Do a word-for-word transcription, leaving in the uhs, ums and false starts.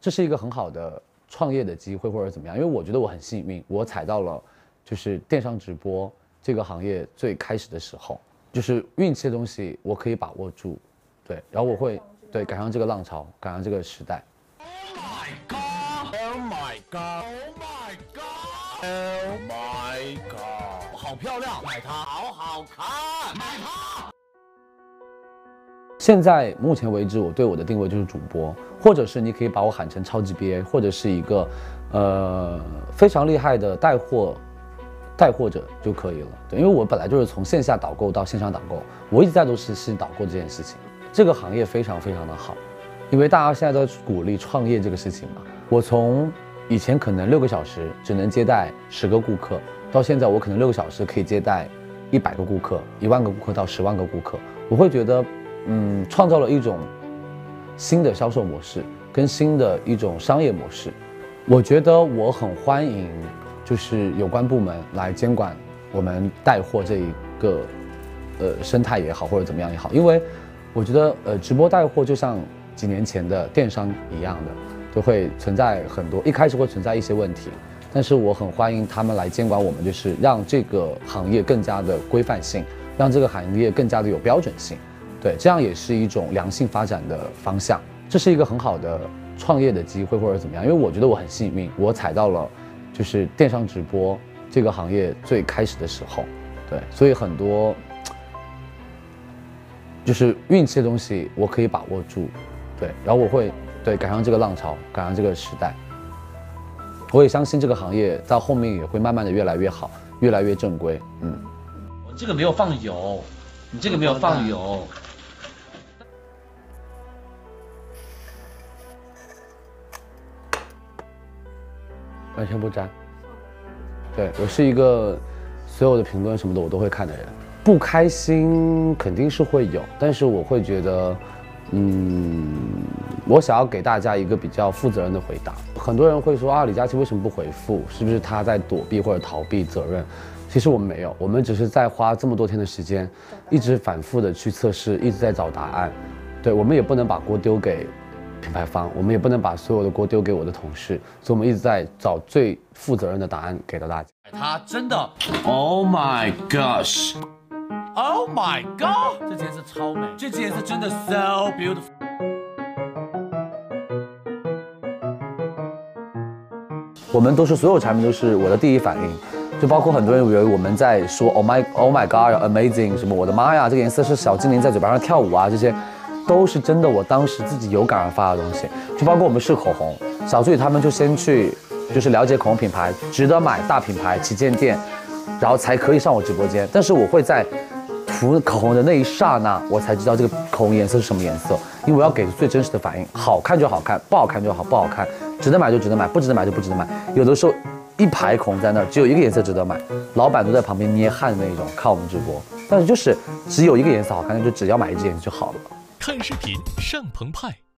这是一个很好的创业的机会，或者怎么样？因为我觉得我很幸运，我踩到了就是电商直播这个行业最开始的时候，就是运气的东西我可以把握住，对，然后我会对赶上这个浪潮，赶上这个时代。 Oh my god! Oh my god! Oh my god! Oh my god! 好漂亮，买它，好好看，买它。 现在目前为止，我对我的定位就是主播，或者是你可以把我喊成超级 B A， 或者是一个呃非常厉害的带货带货者就可以了。对，因为我本来就是从线下导购到线上导购，我一直在都是是导购这件事情。这个行业非常非常的好，因为大家现在都在鼓励创业这个事情嘛。我从以前可能六个小时只能接待十个顾客，到现在我可能六个小时可以接待一百个顾客、一万个顾客到十万个顾客，我会觉得。嗯，创造了一种新的销售模式，跟新的一种商业模式。我觉得我很欢迎，就是有关部门来监管我们带货这一个呃生态也好，或者怎么样也好，因为我觉得呃直播带货就像几年前的电商一样的，都会存在很多，一开始会存在一些问题，但是我很欢迎他们来监管我们，就是让这个行业更加的规范性，让这个行业更加的有标准性。对，这样也是一种良性发展的方向，这是一个很好的创业的机会，或者怎么样？因为我觉得我很幸运，我踩到了就是电商直播这个行业最开始的时候，对，所以很多就是运气的东西我可以把握住，对，然后我会对赶上这个浪潮，赶上这个时代，我也相信这个行业到后面也会慢慢的越来越好，越来越正规，嗯。 我这个没有放油，你这个没有放油。 完全不沾，对，我是一个所有的评论什么的我都会看的人。不开心肯定是会有，但是我会觉得，嗯，我想要给大家一个比较负责任的回答。很多人会说啊，李佳琦为什么不回复？是不是他在躲避或者逃避责任？其实我们没有，我们只是在花这么多天的时间，一直反复的去测试，一直在找答案。对，我们也不能把锅丢给品牌方，我们也不能把所有的锅丢给我的同事，所以我们一直在找最负责任的答案给到大家。 它真的 ，Oh my gosh，Oh my god， 这件是超美，这件是真的 so beautiful。 我们都是所有产品都是我的第一反应，就包括很多人以为我们在说 Oh my Oh my God，amazing 什么，我的妈呀，这个颜色是小精灵在嘴巴上跳舞啊，这些。都是真的，我当时自己有感而发的东西，就包括我们试口红，小助理他们就先去，就是了解口红品牌，值得买大品牌旗舰店，然后才可以上我直播间。但是我会在涂口红的那一刹那，我才知道这个口红颜色是什么颜色，因为我要给最真实的反应，好看就好看，不好看就好不好看，值得买就值得买，不值得买就不值得买。有的时候一排口红在那儿，只有一个颜色值得买，老板都在旁边捏汗的那种，看我们直播。但是就是只有一个颜色好看，那就只要买一支颜色就好了。 看视频上澎湃。